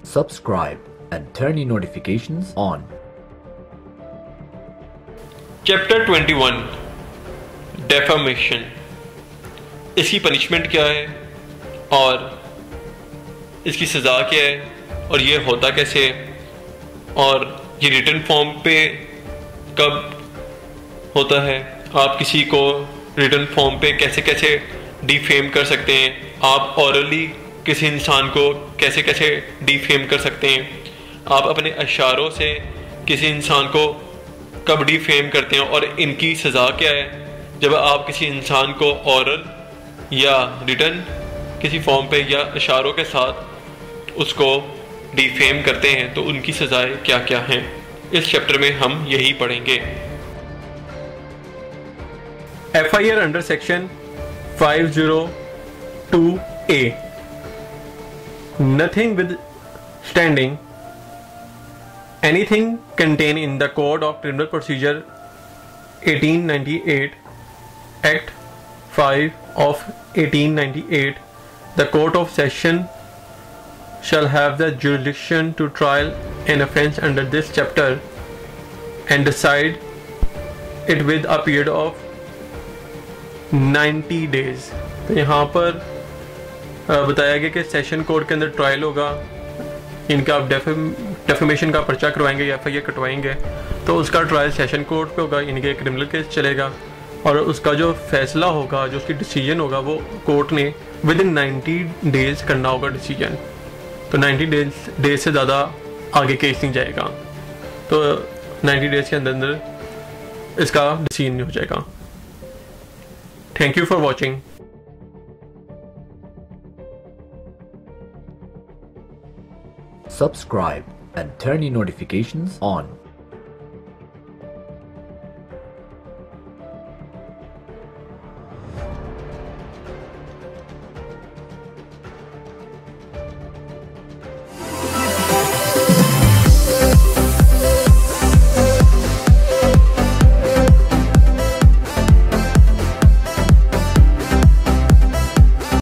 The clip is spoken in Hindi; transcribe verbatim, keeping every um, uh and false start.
Subscribe and turn your notifications on. Chapter twenty one defamation. इसकी पनिशमेंट क्या है और इसकी सज़ा क्या है और ये होता कैसे और ये रिटन फॉर्म पे कब होता है। आप किसी को रिटन फॉर्म पे कैसे कैसे डिफेम कर सकते हैं, आप ऑरली किसी इंसान को कैसे कैसे डिफेम कर सकते हैं, आप अपने अशारों से किसी इंसान को कब डिफेम करते हैं और इनकी सज़ा क्या है। जब आप किसी इंसान को ऑरल या रिटन किसी फॉर्म पे या इशारों के साथ उसको डिफेम करते हैं तो उनकी सज़ाएं क्या क्या हैं, इस चैप्टर में हम यही पढ़ेंगे। F I R under section five zero two A, notwithstanding anything contained in the Code of Criminal Procedure eighteen ninety-eight, Act five of eighteen ninety-eight, the Court of Session shall have the jurisdiction to trial an offence under this chapter and decide it with a period of ninety days। तो यहाँ पर बताया गया कि सेशन कोर्ट के अंदर ट्रायल होगा, इनका आप डेफेमेशन का पर्चा करवाएंगे या एफ आई आर कटवाएंगे तो उसका ट्रायल सेशन कोर्ट पे होगा, इनके क्रिमिनल केस चलेगा और उसका जो फैसला होगा, जो उसकी डिसीजन होगा, वो कोर्ट ने विद इन नाइन्टी डेज करना होगा डिसीजन। तो नाइन्टी डेज डेज से ज़्यादा आगे केस नहीं जाएगा, तो नाइन्टी डेज के अंदर अंदर इसका डिसीजन हो जाएगा। Thank you for watching. Subscribe and turn your notifications on.